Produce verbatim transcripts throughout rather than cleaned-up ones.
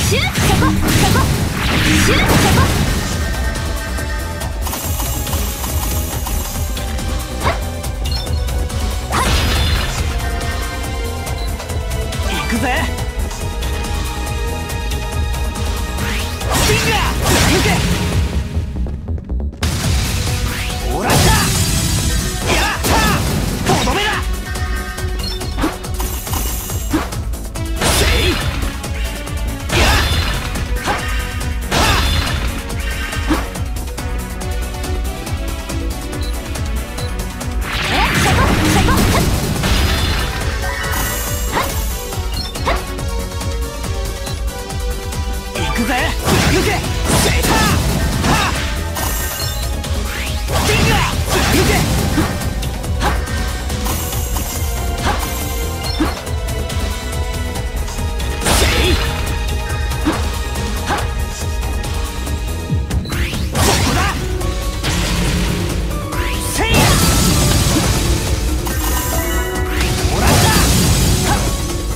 シュッそこそこシュッそこ行くぜ。スティンガー抜け。オラッタやったとどめだ。せいやはっはえそこそこ行くぜ。抜け。セイターはっスティンガー抜け。はっはっせいはっそこだ。せいやもらった。はっ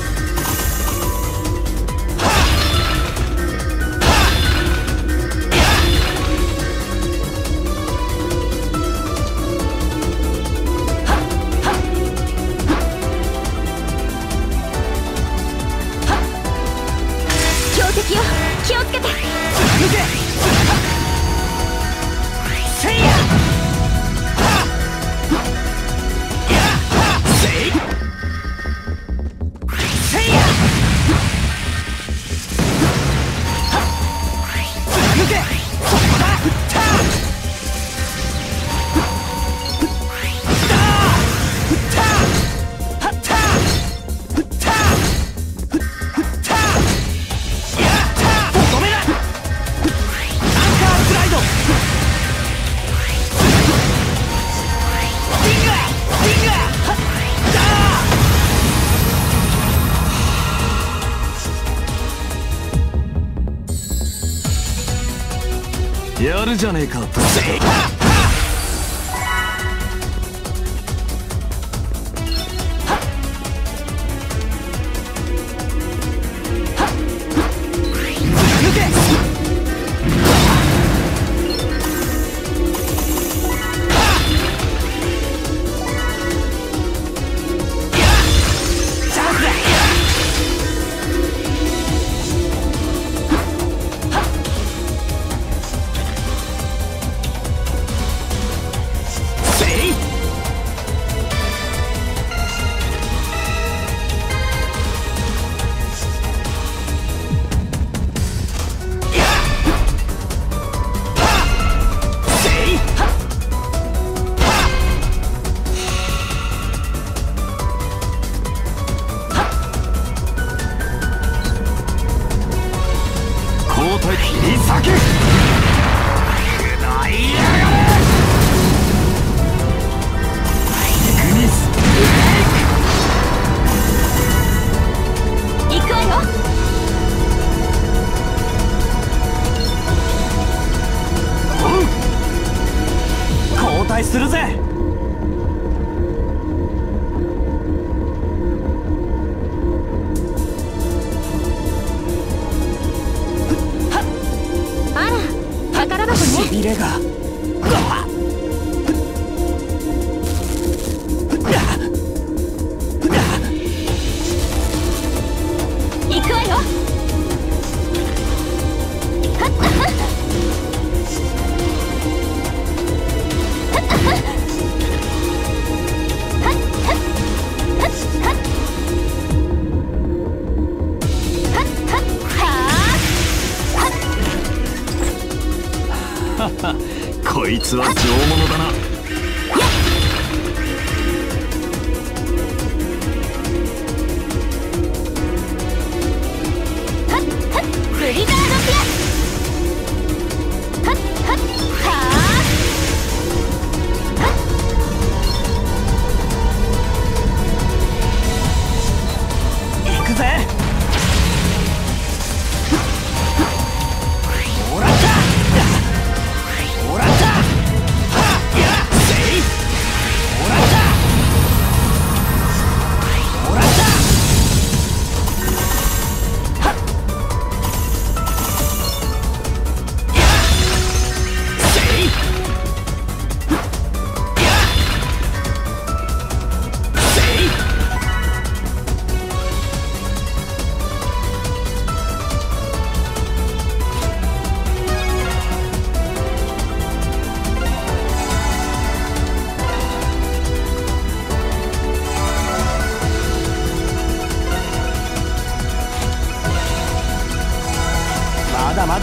はっ強敵よ気をつけて。 抜け。はっせいやはっやはっせいせいやはっ抜け。そこだ。ただたはったたたやったとどめだ。アンカースライド。スティンガースティンガーはっだやるじゃねえか。せいはっ抜け。チャンスだ。せいやはせいはは交代切り裂け。くらいやがれ。イグニスブレイク。 行くわよ。 おう交代するぜ。 あら宝箱ね。 しびれが。うわっ行くわよ。はっはっはっはっはっはっはっはっはっはっはっこいつは上物だな。 ブリザードピアス。はっはっはーはっ行くぜ。もらったもらったはっやっ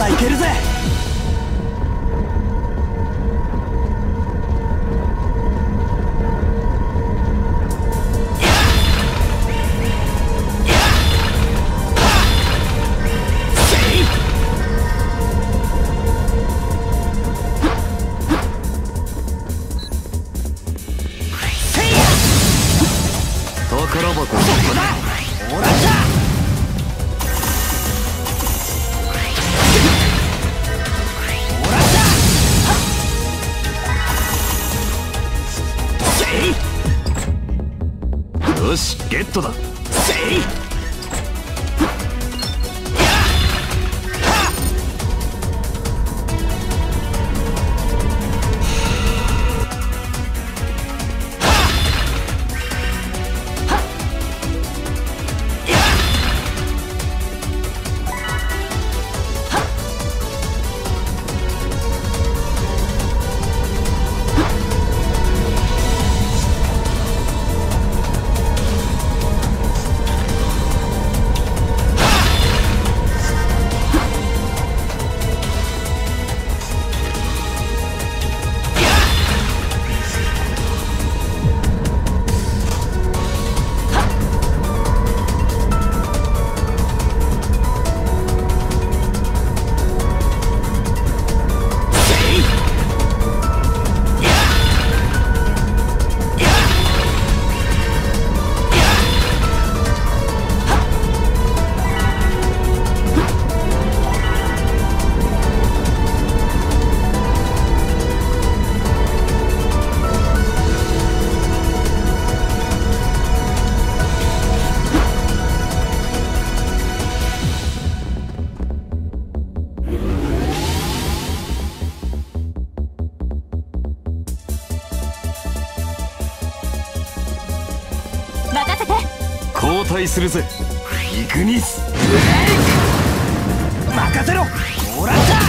だいけるぜ。 宝箱そこだ。オラじゃ。オラじゃ。せい。 よしゲットだ。 せい。 任せて。 交代するぜイグニス。 任せろ。オラじゃ。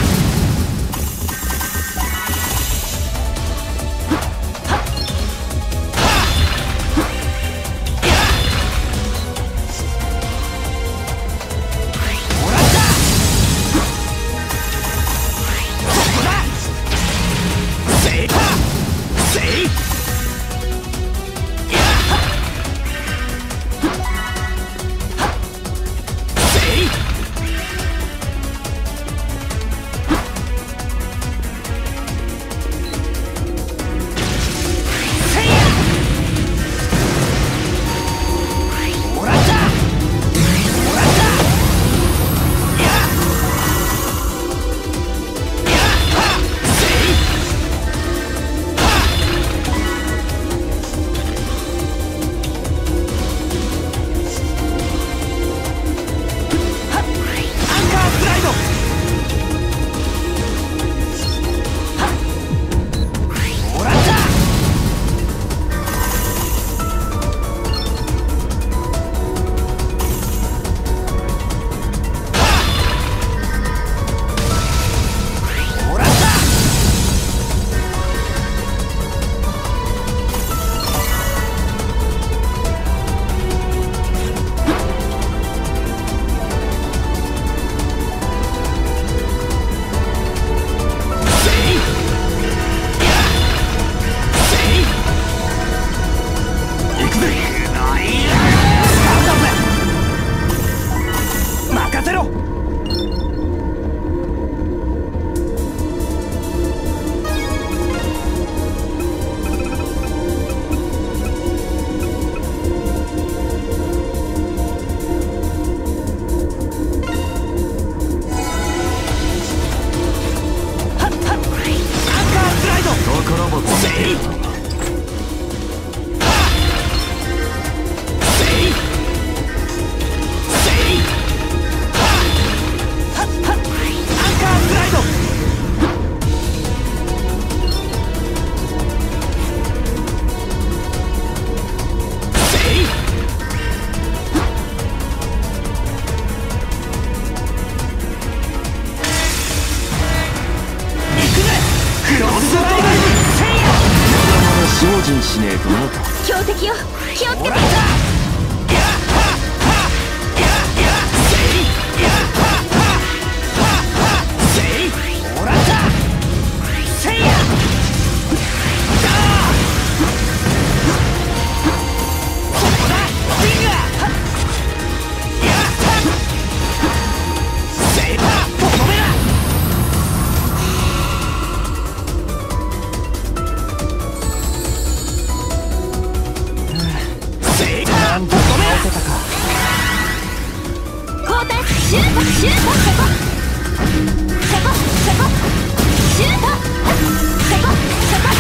シュートシュートそこそこそこシュートそこそこ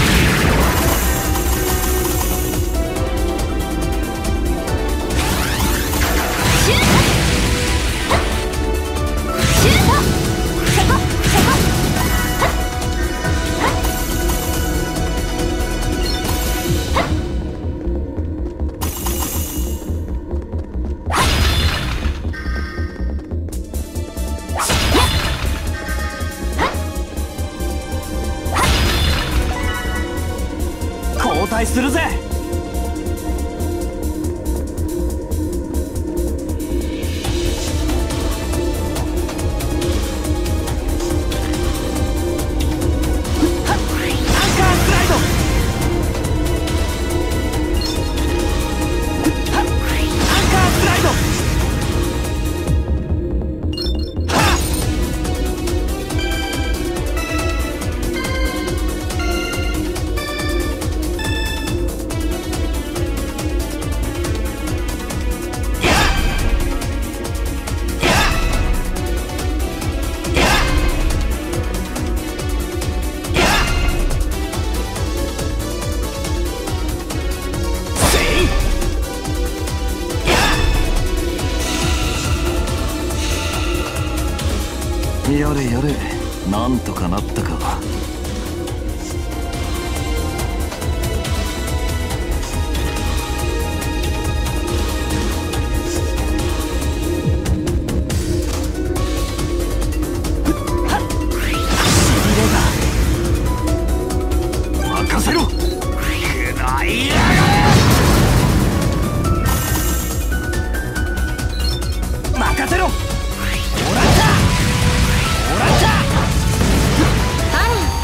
シュートシュートそこそこ交代するぜ。 やれやれ、なんとかなったか。任せろ。くらいやがれ。任せろ。もらったもらった。 あら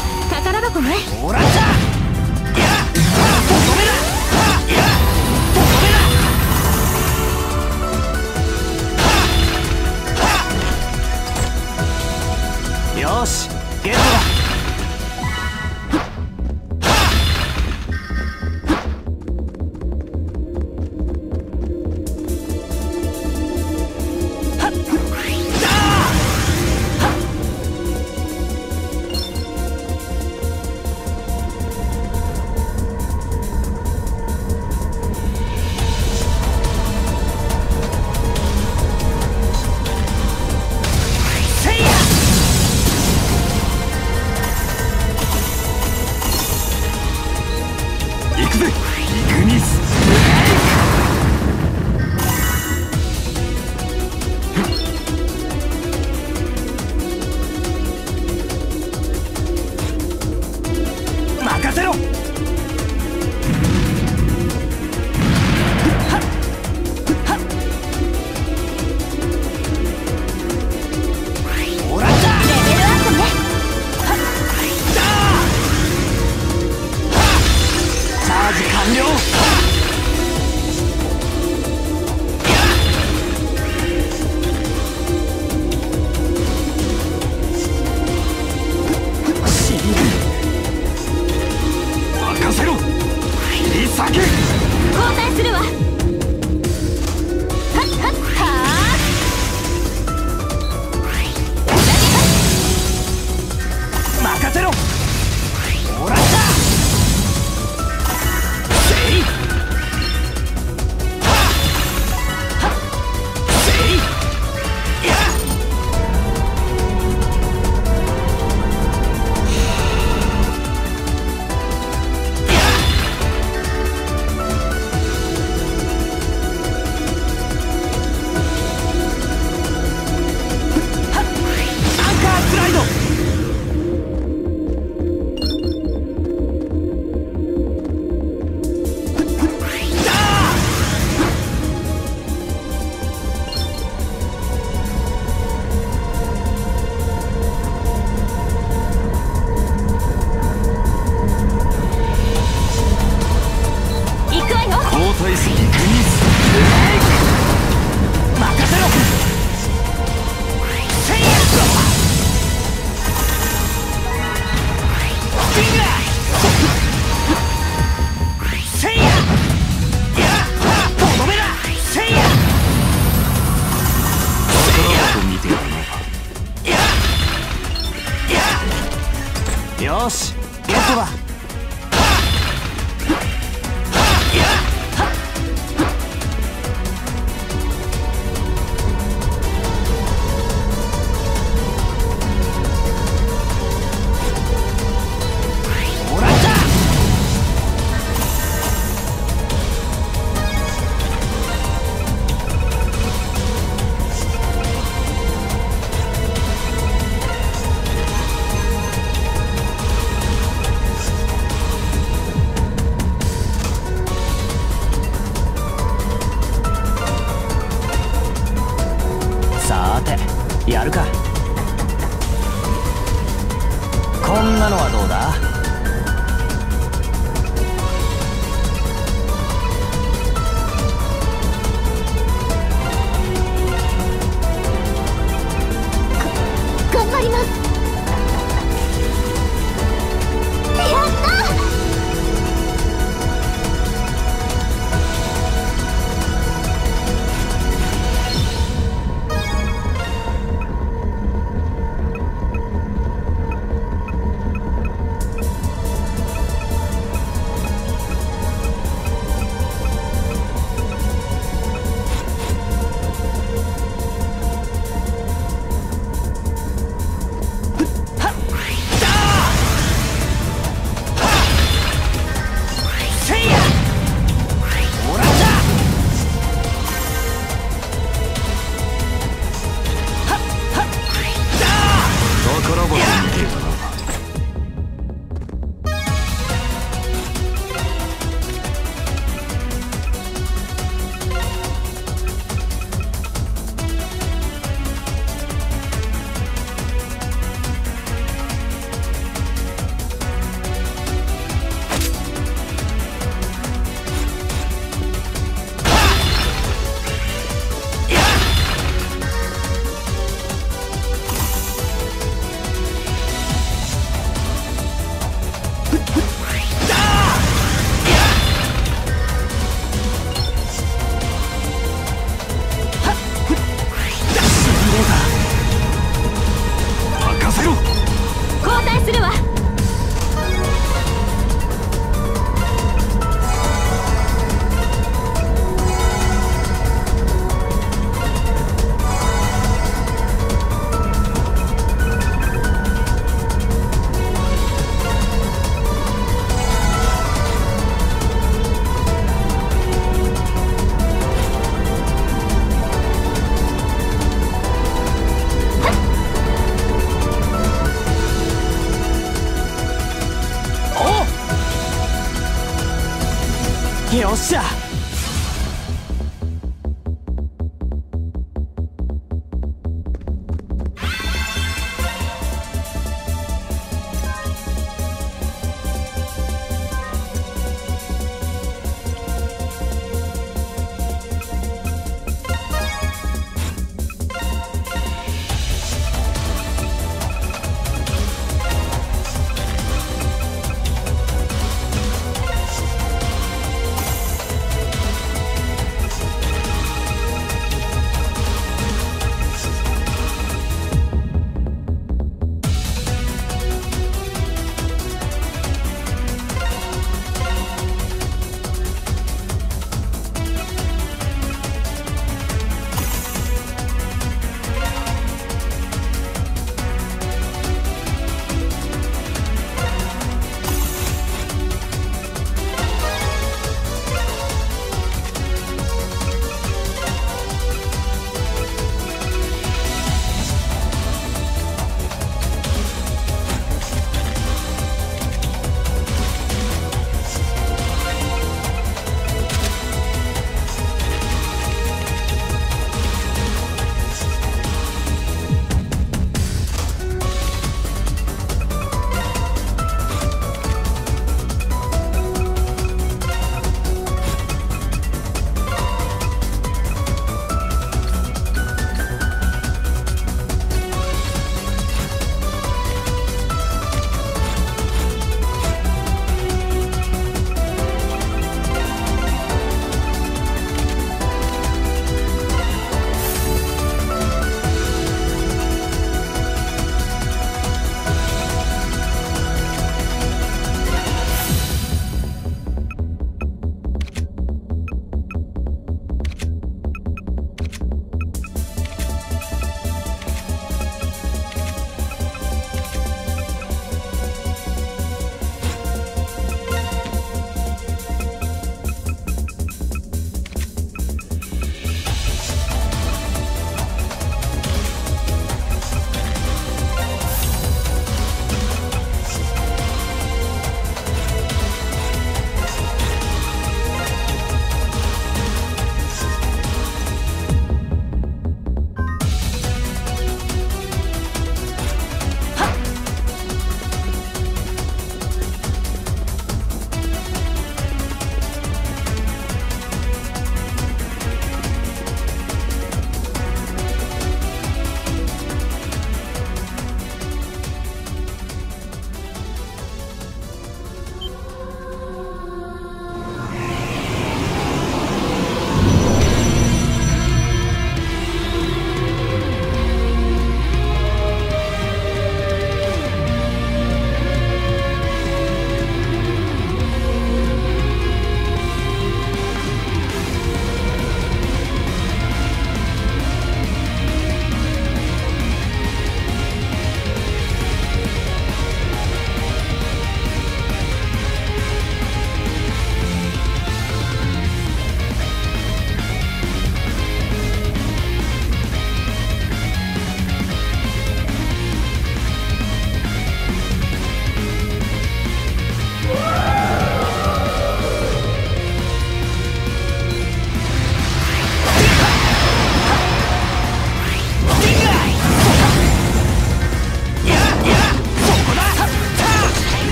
よしゲットだ。やるか。こんなのはどうだ。 頑張ります。やった。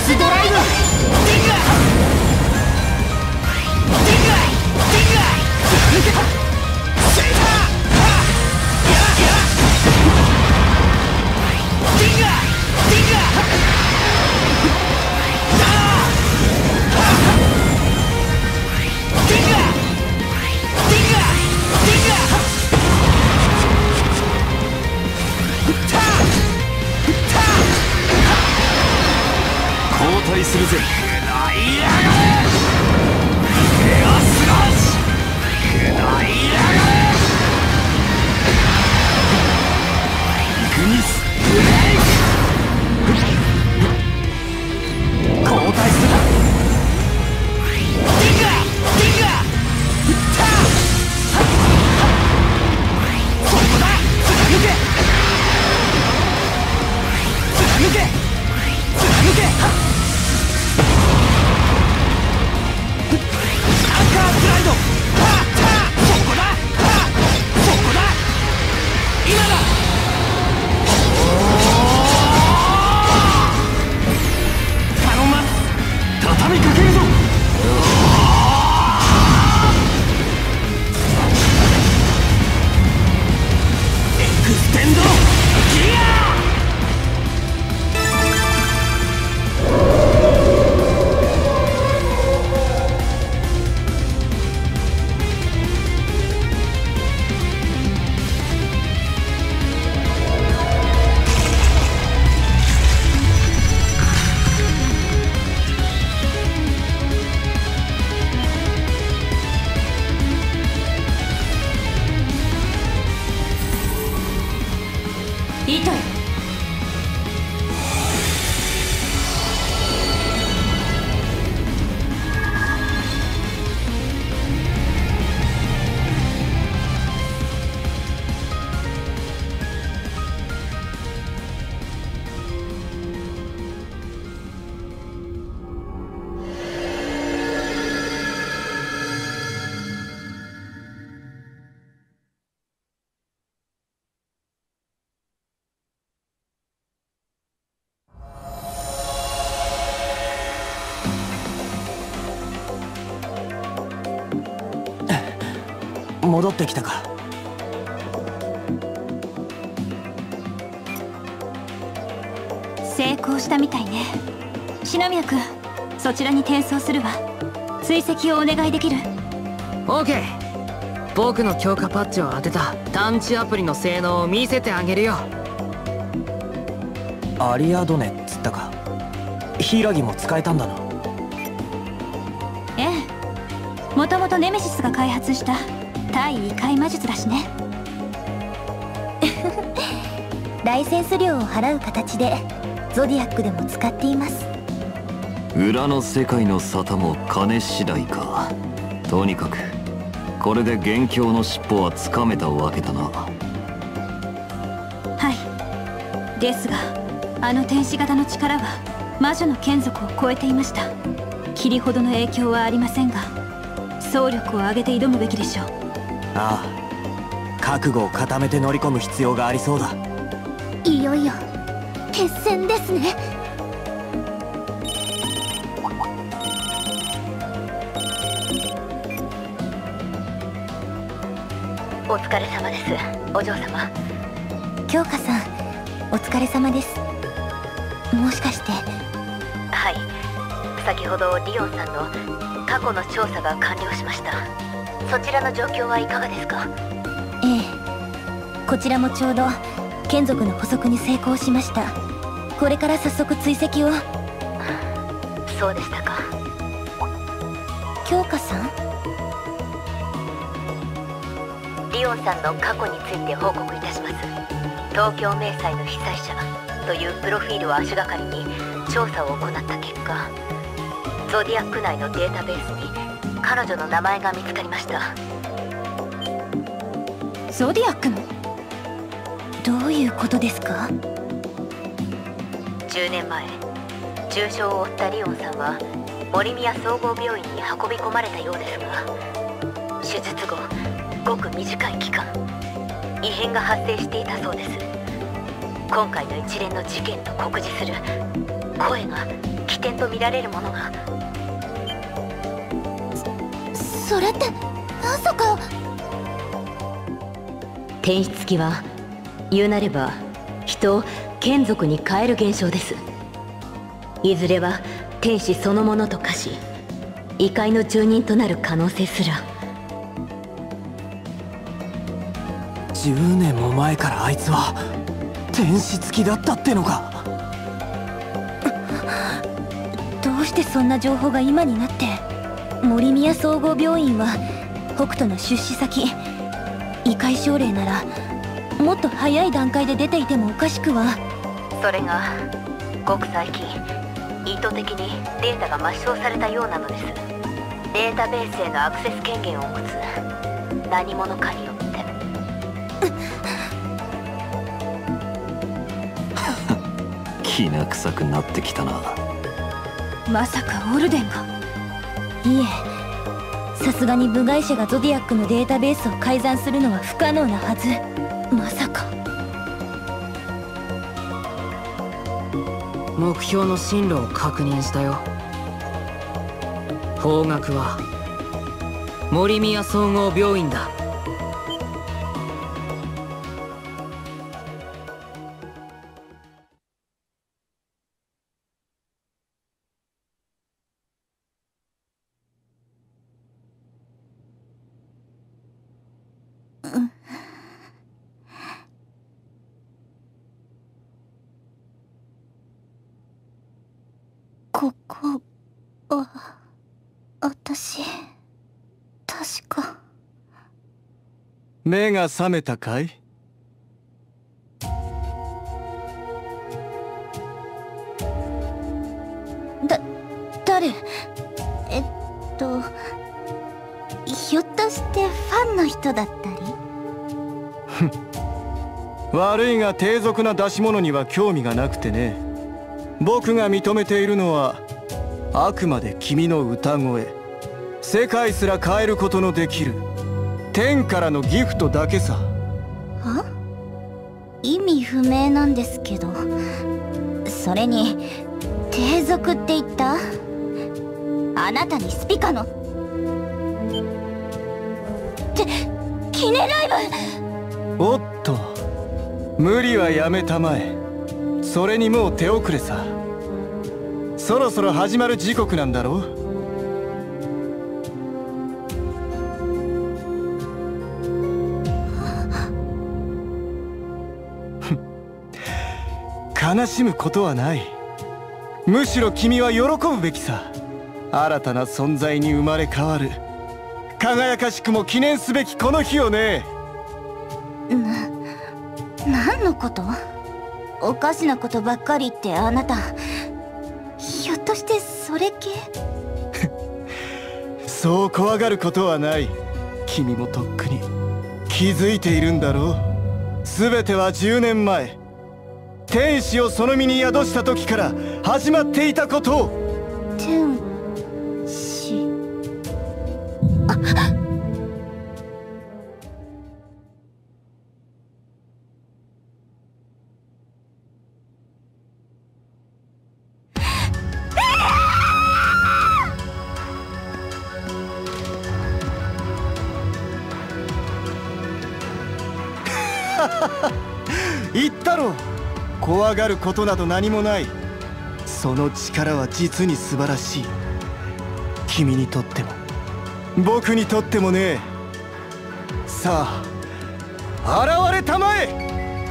スドライブ。ディンガーディンガーディンガー貫け。セイターややディンガーディンガーダーディンガーディンガーディンガーターター交代するぜ。くらいやがれ。エアスラッシュ。くらいやがれ。グニスブレイク。交代する。ディンガーディンガーターそこだ。貫け貫け貫け。アンカースライド。はっはっそこだ。はっそこだ。今だ。頼んます。畳みかけるぞ。エクステンドギア。 糸よ。 戻ってきたか。 成功したみたいね。篠宮君、そちらに転送するわ。追跡をお願いできる？ オーケー。僕の強化パッチを当てた探知アプリの性能を見せてあげるよ。 アリアドネっつったか。ヒイラギも使えたんだな。 ええ、もともとネメシスが開発した対異界魔術だしね。 ライセンス料を払う形でゾディアックでも使っています。 裏の世界の沙汰も金次第か。とにかくこれで元凶の尻尾はつかめたわけだな。 はい。ですがあの天使型の力は魔女の眷属を超えていました。霧ほどの影響はありませんが、総力を挙げて挑むべきでしょう。 ああ、覚悟を固めて乗り込む必要がありそうだ。 いよいよ決戦ですね。 お疲れ様です、お嬢様。 京香さん、お疲れ様です。もしかして。 はい、先ほどリオンさんの過去の調査が完了しました。そちらの状況はいかがですか？ ええ、こちらもちょうど眷属の捕捉に成功しました。これから早速追跡を。 そうでしたか。 京香さん？ リオンさんの過去について報告いたします。東京迷彩の被災者というプロフィールを足がかりに調査を行った結果、ゾディアック内のデータベースに彼女の名前が見つかりました。 ゾディアックの？ どういうことですか？ じゅうねんまえ、重傷を負ったリオンさんは森宮総合病院に運び込まれたようですが、手術後ごく短い期間、異変が発生していたそうです。今回の一連の事件と酷似する声が起点と見られるものが。 そ、それってまさか。 天使付きは言うなれば人を眷属に変える現象です。いずれは天使そのものと化し異界の住人となる可能性すら。 じゅうねんも前からあいつは天使付きだったってのか。 どうしてそんな情報が今になって。森宮総合病院は北斗の出資先。異界症例ならもっと早い段階で出ていてもおかしくは。 それがごく最近意図的にデータが抹消されたようなのです。データベースへのアクセス権限を持つ何者かによって。 きな臭くなってきたな。 まさかオルデンが。 いえ、さすがに部外者がゾディアックのデータベースを改ざんするのは不可能なはず。まさか。 目標の進路を確認したよ。方角は森宮総合病院だ。 ここは私確か。 目が覚めたかい？ だ誰？えっとひょっとしてファンの人だったり？ 悪いが低俗な出し物には興味がなくてね。僕が認めているのはあくまで君の歌声、世界すら変えることのできる天からのギフトだけさ。 は？意味不明なんですけど。それに低俗って言った？あなたにスピカのって記念ライブ。 おっと、無理はやめたまえ。それにもう手遅れさ。そろそろ始まる時刻なんだろう。悲しむことはない。むしろ君は喜ぶべきさ。新たな存在に生まれ変わる、輝かしくも記念すべきこの日をね。 な、何のこと？おかしなことばっかりってあなた、ひょっとしてそれ系？ そう怖がることはない。君もとっくに気づいているんだろう。全てはじゅうねんまえ、天使をその身に宿した時から始まっていたことを。 天使？あっ、 言ったろう。怖がることなど何もない。その力は実に素晴らしい。君にとっても僕にとってもね。さあ現れたまえ。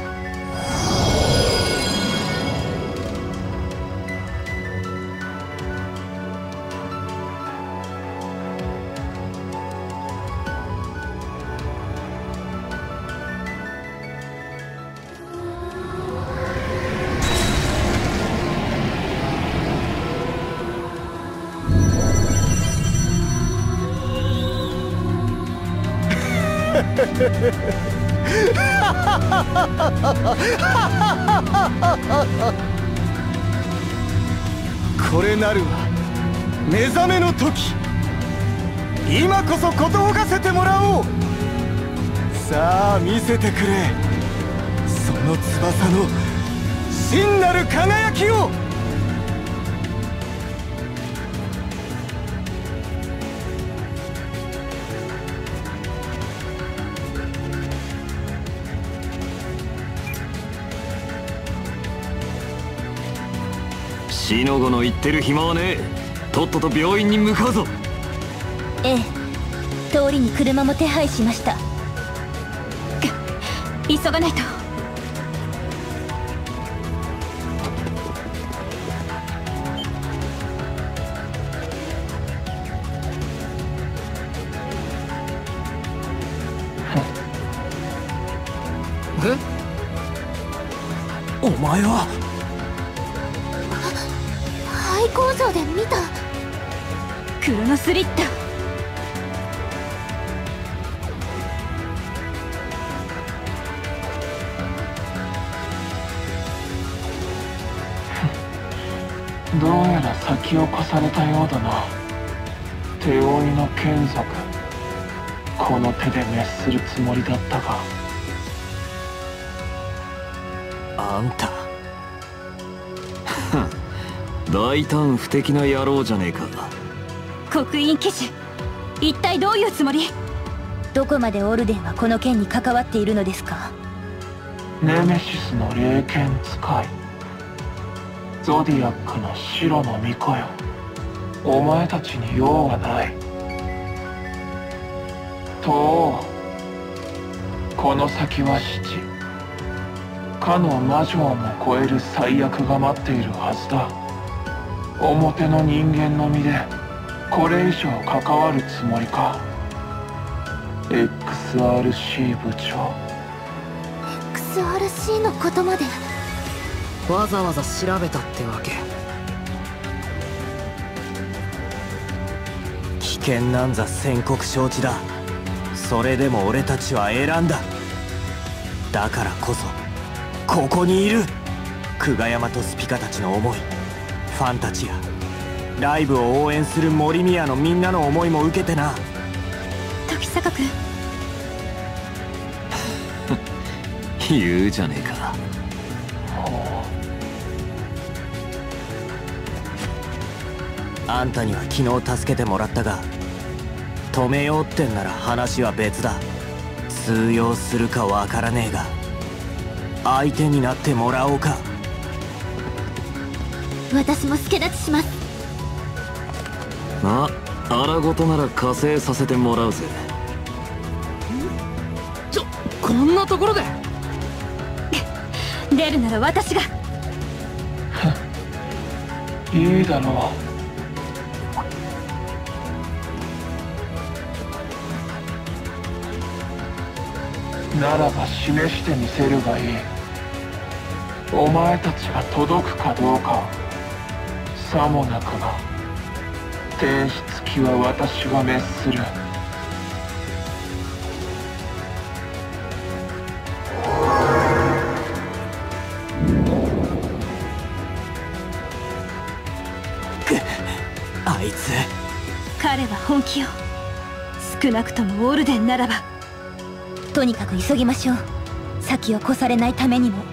これなるは目覚めの時。今こそことほかせてもらおう。さあ見せてくれ、その翼の真なる輝きを。 シノゴの言ってる暇はねえ。とっとと病院に向かうぞ。 ええ、通りに車も手配しました。 急がないと。 え？ お前は廃工場で見た。 クロノスリッター。 どうやら先を越されたようだな。手負いの眷属、この手で滅するつもりだったが。 あんた大胆不敵な野郎じゃねえか。 刻印騎士、一体どういうつもり？ どこまでオルデンはこの件に関わっているのですか？ ネメシスの霊剣使い、ゾディアックの白の巫女よ。お前たちに用はない。とお、この先は死地、かの魔女をも超える最悪が待っているはずだ。表の人間の身でこれ以上関わるつもりか。 エックスアールシー 部長。 エックスアールシー のことまでわざわざ調べたってわけ。 危険なんざ宣告承知だ。それでも俺たちは選んだ。だからこそここにいる。久我山とスピカたちの思い、ファンたちやライブを応援する森宮のみんなの思いも受けてな。 時坂君。 言うじゃねえか。 あんたには昨日助けてもらったが、止めようってんなら話は別だ。通用するかわからねえが相手になってもらおうか。 私も助立ちします。 あ、荒事なら加勢させてもらうぜ。 ちょ、こんなところで。 出るなら私が。 いいだろう。ならば示してみせるがいい。お前たちが届くかどうか。さもなくば天使付きは私が滅する。 あいつ。 彼は本気よ。少なくともオルデンならば。 とにかく急ぎましょう。先を越されないためにも。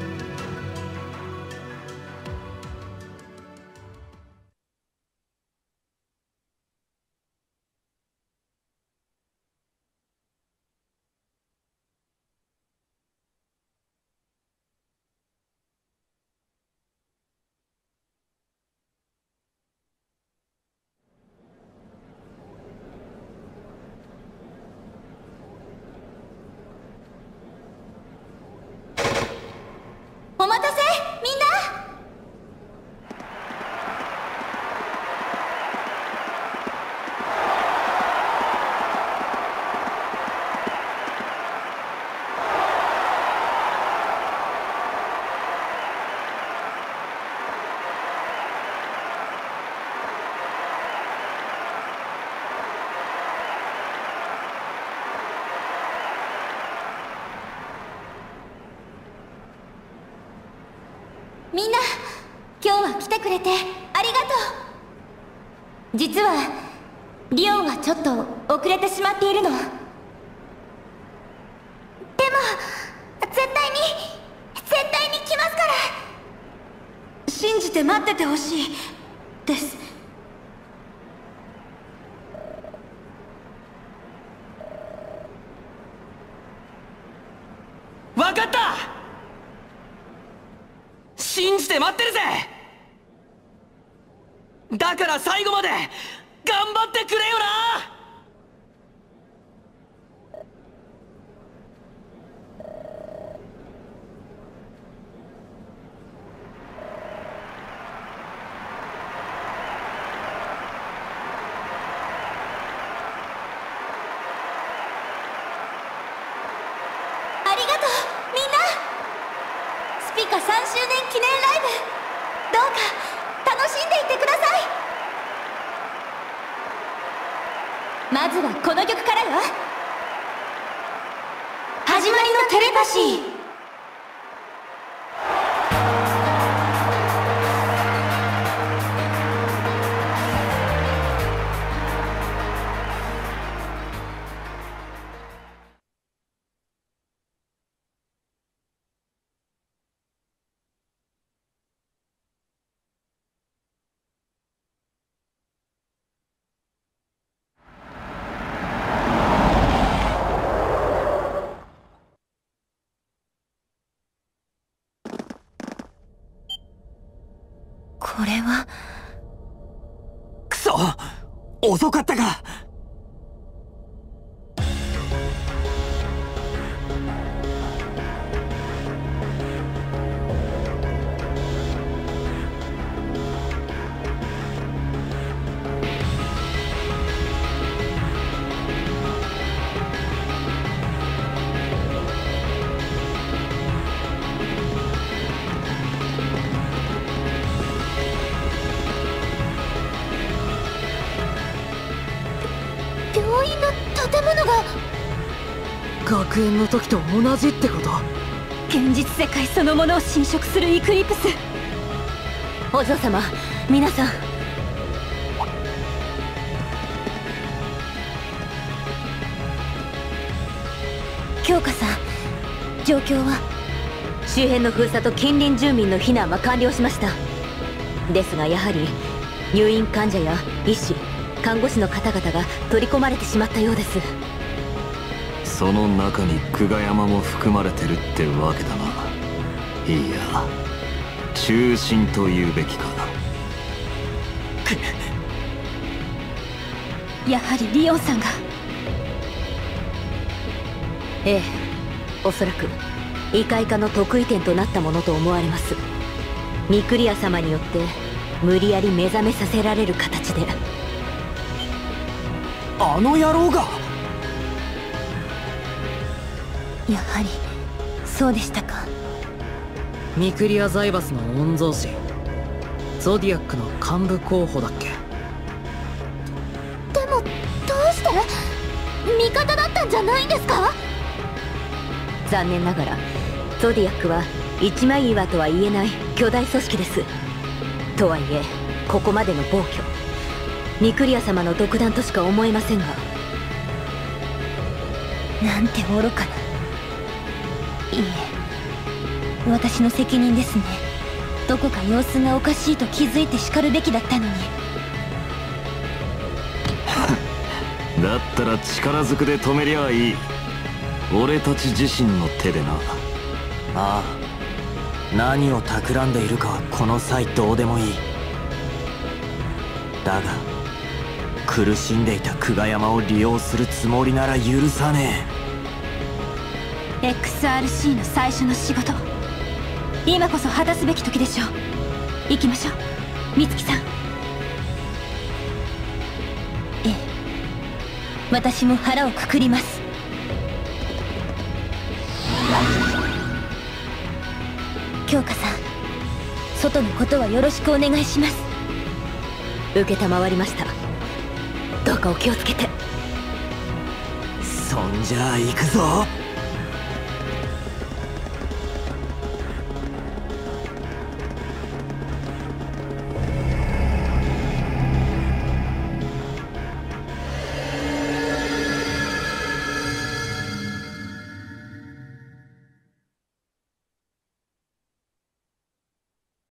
お待たせみんな。みんな、今日は来てくれてありがとう。実はリオンはちょっと遅れてしまっているの。でも絶対に絶対に来ますから。信じて待っててほしいです。 わかった。信じて待ってるぜ。 だから最後まで頑張ってくれよな。 ありがとうみんな。スピカさんしゅうねん記念ライブ、どうか楽しんでいってください。まずはこの曲からよ。始まりのテレパシー。これは。 くそ、遅かったか。 病院の建物が。 学園の時と同じってこと？ 現実世界そのものを侵食するイクリプス。 お嬢様、皆さん。京香さん、状況は？周辺の封鎖と近隣住民の避難は完了しました。ですがやはり入院患者や医師、看護師の方々が取り込まれてしまったようです。 その中に久我山も含まれてるってわけだな。いや、中心と言うべきか。 やはりリオンさんが。 ええ、おそらく異界化の得意点となったものと思われます。ミクリア様によって無理やり目覚めさせられる形で。 あの野郎が。 やはりそうでしたか。 ミクリア財閥の御曹司、ゾディアックの幹部候補だっけ？ でもどうして味方だったんじゃないんですか？残念ながらゾディアックは一枚岩とは言えない巨大組織です。とはいえここまでの暴挙、ミクリア様の独断としか思えませんが。なんて愚かな。いいえ、私の責任ですね。どこか様子がおかしいと気づいて叱るべきだったのに。 だったら力ずくで止めりゃいい。俺たち自身の手でな。 ああ、何を企んでいるかはこの際どうでもいい。だが苦しんでいた久我山を利用するつもりなら許さねえ。 エックスアールシー の最初の仕事、今こそ果たすべき時でしょう。行きましょう、美月さん。 ええ、私も腹をくくります。京香さん、外のことはよろしくお願いします。承りました。どうかお気をつけて。 そんじゃあ行くぞ。